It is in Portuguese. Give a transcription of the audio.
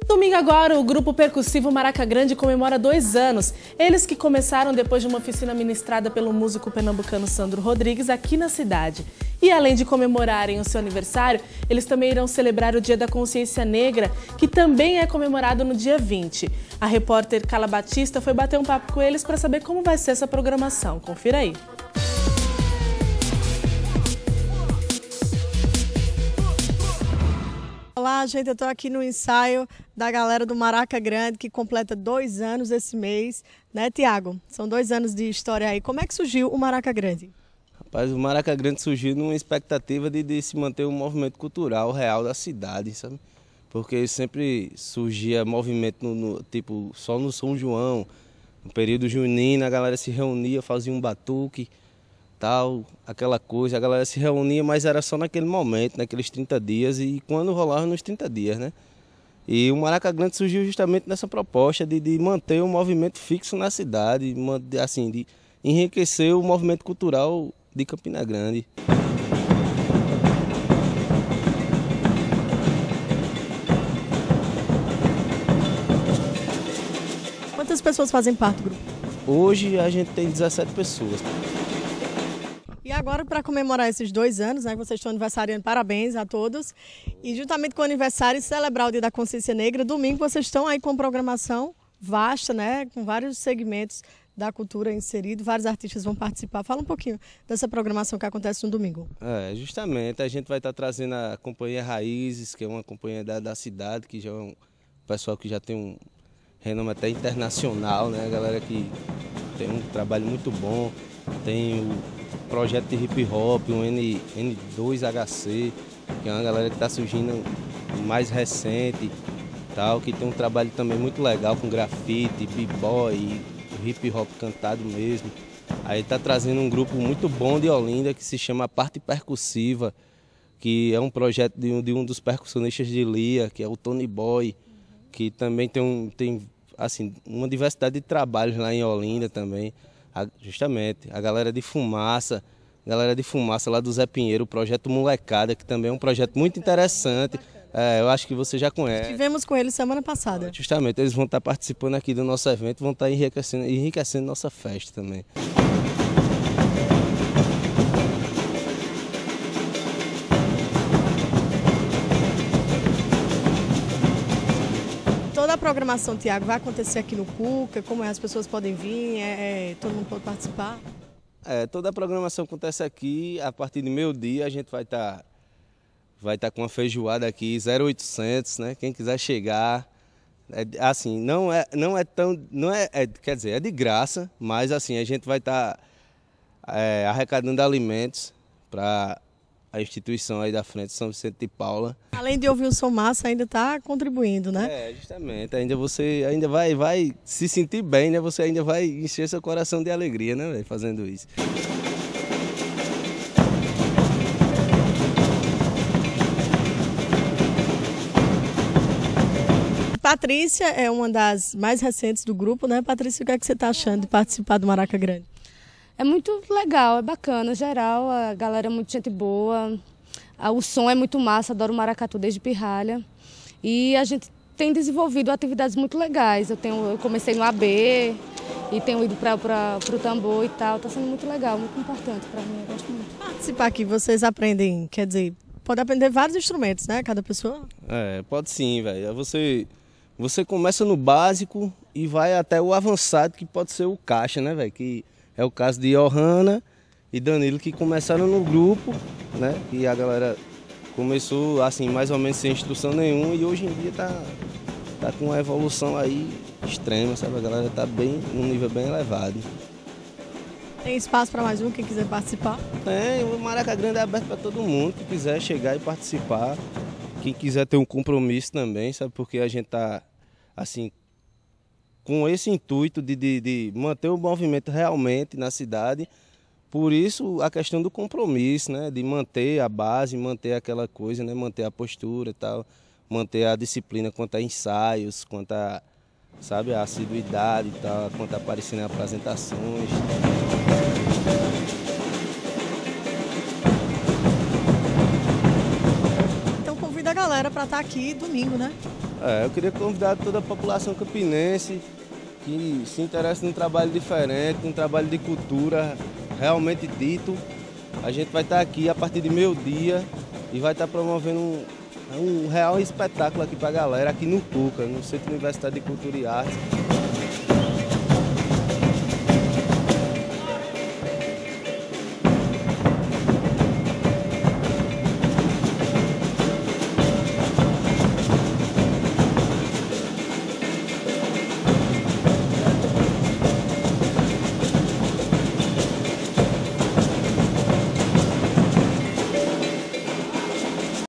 Domingo agora, o grupo percussivo Maraca Grande comemora 2 anos. Eles que começaram depois de uma oficina ministrada pelo músico pernambucano Sandro Rodrigues aqui na cidade. E além de comemorarem o seu aniversário, eles também irão celebrar o Dia da Consciência Negra, que também é comemorado no dia 20. A repórter Carla Batista foi bater um papo com eles para saber como vai ser essa programação. Confira aí. Olá, gente, eu estou aqui no ensaio da galera do Maraca Grande, que completa 2 anos esse mês, né, Tiago? São 2 anos de história aí. Como é que surgiu o Maraca Grande? Rapaz, o Maraca Grande surgiu numa expectativa de se manter um movimento cultural real da cidade, sabe? Porque sempre surgia movimento, tipo, só no São João, no período junino, a galera se reunia, fazia um batuque, tal, aquela coisa, a galera se reunia, mas era só naquele momento, naqueles 30 dias, e quando rolava nos 30 dias, né? E o Maraca Grande surgiu justamente nessa proposta de manter um movimento fixo na cidade, assim, de enriquecer o movimento cultural de Campina Grande. Quantas pessoas fazem parte do grupo? Hoje a gente tem 17 pessoas. E agora, para comemorar esses 2 anos, né, que vocês estão aniversariando, parabéns a todos. E juntamente com o aniversário e celebrar o Dia da Consciência Negra, domingo vocês estão aí com programação vasta, né, com vários segmentos da cultura inseridos, vários artistas vão participar. Fala um pouquinho dessa programação que acontece no domingo. Justamente, a gente vai estar trazendo a Companhia Raízes, que é uma companhia da cidade, que já é um pessoal que já tem um renome até internacional, né, a galera que tem um trabalho muito bom, tem o projeto de hip hop, um N2HC, que é uma galera que está surgindo mais recente, tal, que tem um trabalho também muito legal com grafite, b-boy, hip hop cantado mesmo. Aí está trazendo um grupo muito bom de Olinda que se chama Parte Percussiva, que é um projeto de um dos percussionistas de Lia, que é o Tony Boy, que também tem assim, uma diversidade de trabalhos lá em Olinda também. Justamente, a galera de Fumaça lá do Zé Pinheiro, o projeto Molecada, que também é um projeto muito interessante. Eu acho que você já conhece. Estivemos com eles semana passada. Justamente, eles vão estar participando aqui do nosso evento, vão estar enriquecendo nossa festa também. Toda a programação, Tiago, vai acontecer aqui no Cuca? Como é? As pessoas podem vir? Todo mundo pode participar? Toda a programação acontece aqui. A partir do meio-dia a gente vai estar com uma feijoada aqui, 0800, né? Quem quiser chegar. Assim, quer dizer, é de graça, mas assim, a gente vai estar arrecadando alimentos para a instituição aí da frente, São Vicente de Paula. Além de ouvir um som massa, ainda está contribuindo, né? Justamente. Você ainda vai se sentir bem, né? Você ainda vai encher seu coração de alegria, né, véio, fazendo isso. Patrícia é uma das mais recentes do grupo, né? Patrícia, o que é que você está achando de participar do Maraca Grande? É muito legal, é bacana, geral, a galera é muito gente boa, o som é muito massa, adoro o maracatu desde pirralha. E a gente tem desenvolvido atividades muito legais, eu comecei no AB e tenho ido para o tambor e tal, está sendo muito legal, muito importante para mim, eu gosto muito. Participar aqui, vocês aprendem, quer dizer, pode aprender vários instrumentos, né, cada pessoa? Pode sim, velho. Você começa no básico e vai até o avançado, que pode ser o caixa, né, velho, que é o caso de Johanna e Danilo, que começaram no grupo, né? E a galera começou assim, mais ou menos sem instrução nenhuma, e hoje em dia tá com uma evolução aí extrema, sabe? A galera tá num nível bem elevado. Tem espaço para mais um, quem quiser participar? O Maraca Grande é aberto para todo mundo que quiser chegar e participar. Quem quiser ter um compromisso também, sabe? Porque a gente tá assim, com esse intuito de manter o movimento realmente na cidade. Por isso a questão do compromisso, né? De manter a base, manter aquela coisa, né? Manter a postura e tal, manter a disciplina quanto a ensaios, quanto a, sabe, a assiduidade e tal, quanto a aparecer em apresentações. galera para estar aqui domingo, né? Eu queria convidar toda a população campinense que se interessa num trabalho diferente, num trabalho de cultura realmente dito. A gente vai estar aqui a partir de meio-dia e vai estar promovendo um real espetáculo aqui para a galera, aqui no Tuca, no Centro Universitário de Cultura e Artes.